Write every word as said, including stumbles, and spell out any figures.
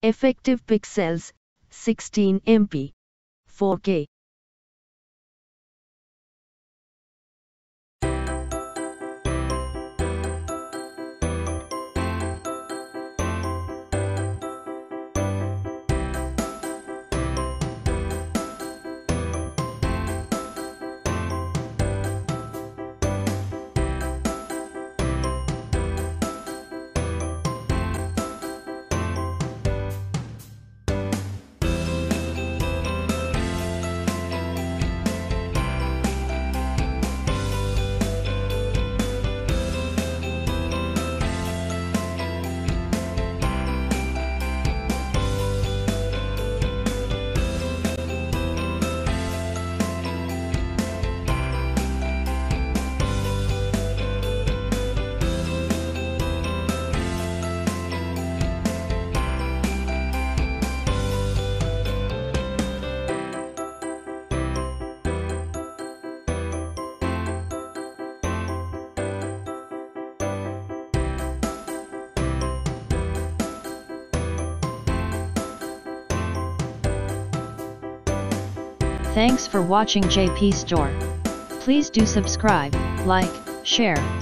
Effective pixels, sixteen megapixels, four K. Thanks for watching J P Store. Please do subscribe, like, share,